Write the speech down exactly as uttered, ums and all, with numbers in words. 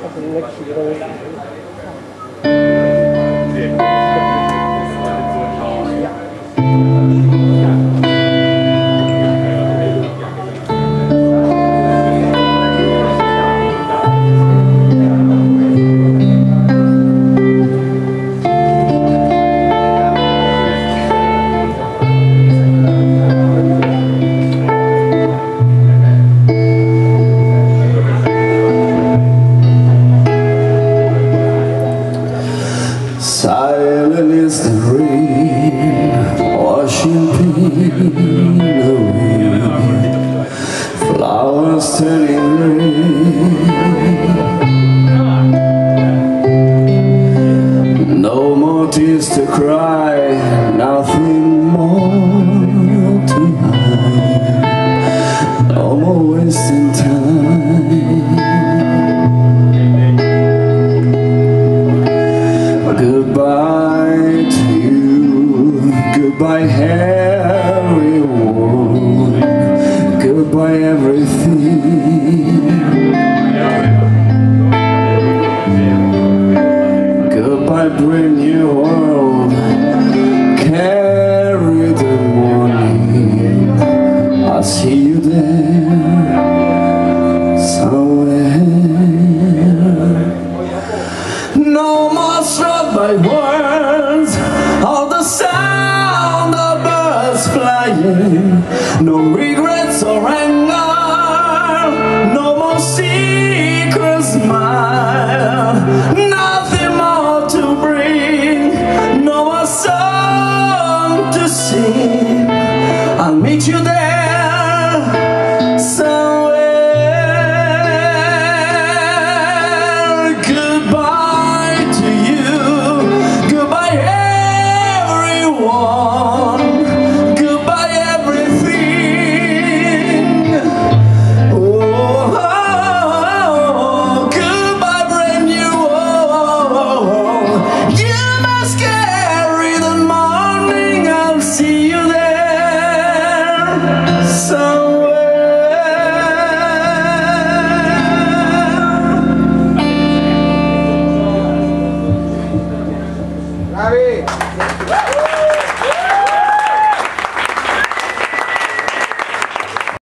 Silent is the rain, washing pain away. Flowers turning red. No more tears to cry, nothing more to hide. No more wasting time. Goodbye to you, goodbye Harry Ward, goodbye everything. Goodbye brand new world, carry the morning. I'll see you there somewhere. No more struck by words, all the sound of birds flying. No regrets or anger, no more secrets.